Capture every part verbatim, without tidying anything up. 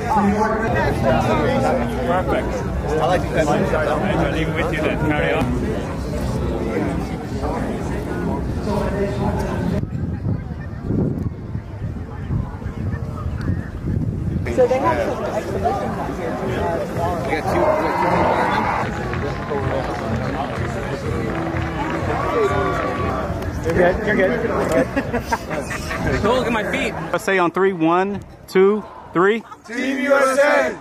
Perfect. I like that. I'll leave it with you then. Carry on. So they have some exhibitions out here tomorrow. We got two. You're good. You're good. You're good. So look at my feet. Let's say on three. One, two, three. Team U S A!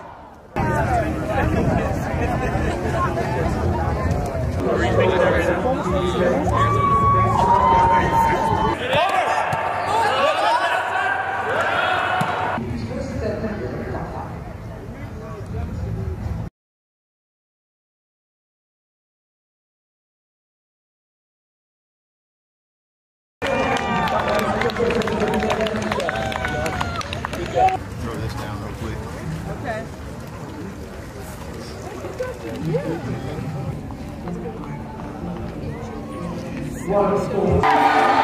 Throw this down real quick. Okay.